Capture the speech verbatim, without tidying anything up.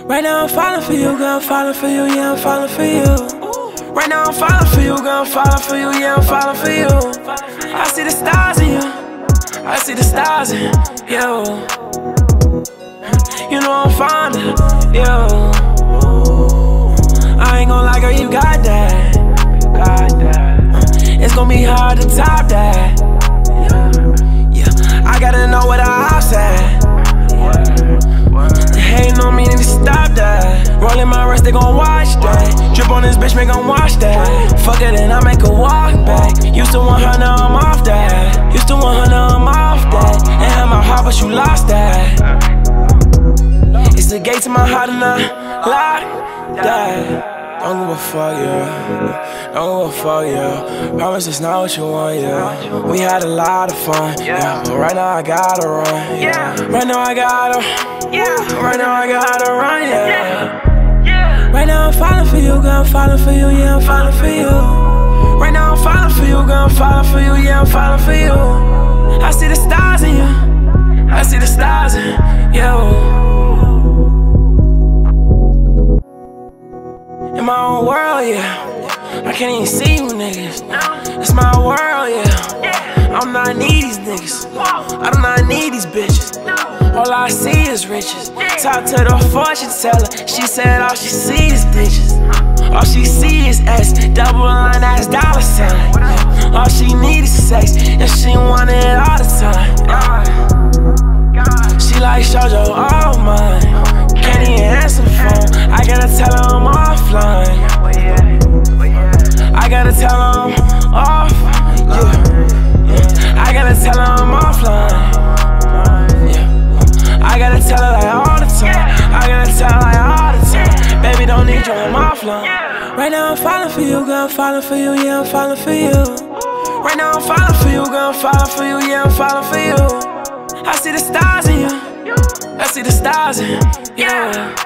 Right now I'm falling for you, girl, I'm falling for you, yeah, I'm falling for you. Right now I'm falling for you, girl, I'm falling for you, yeah, I'm falling for you. I see the stars in you, I see the stars in you. You know I'm fond of you. I ain't gon' lie, girl, you got that. It's gon' be hard to top that. Yeah, I gotta know what I said. Hating on me, need to stop that. Rolling my wrist, they gon' watch that. Drip on this bitch, make them watch that. Fuck it, and I make her walk back. Used to want her, now I'm off that. Used to want her, now I'm off that. And had my heart, but you lost that. It's the gate to my heart, and I lock that. Don't give a fuck, yeah. Don't give a fuck, yeah. Promise it's not what you want, yeah. We had a lot of fun, yeah. But right now I gotta run, yeah. Right now I gotta, yeah. Right now I gotta run, yeah. Right now I'm falling for you, girl, I'm falling for you, yeah, I'm falling for you. Right now I'm falling for you, girl, I'm falling for you, yeah, I'm falling for you. I see the stars in you, I see the stars in you. In my own world, yeah. I can't even see you niggas. It's my world, yeah. I'm not need these niggas. I do not need these bitches. All I see is riches. Talk to the fortune teller. She said all she see is ditches. All she see is S, double line, that's dollar sign. All she need is sex, and she want it all the time. She like Showjoe, all mine. Can't even answer the phone. I gotta tell her I'm offline. I gotta tell her I'm off. Yeah. Yeah. I gotta tell her I'm offline. Yeah. I gotta tell her like all the time. I gotta tell her like all the time. Baby, don't need you, I'm offline. Right now I'm falling for you, girl, I'm falling for you, yeah, I'm falling for you. Right now I'm falling for you, girl, I'm falling for you, yeah, I'm falling for you. I see the stars in you, I see the stars in you.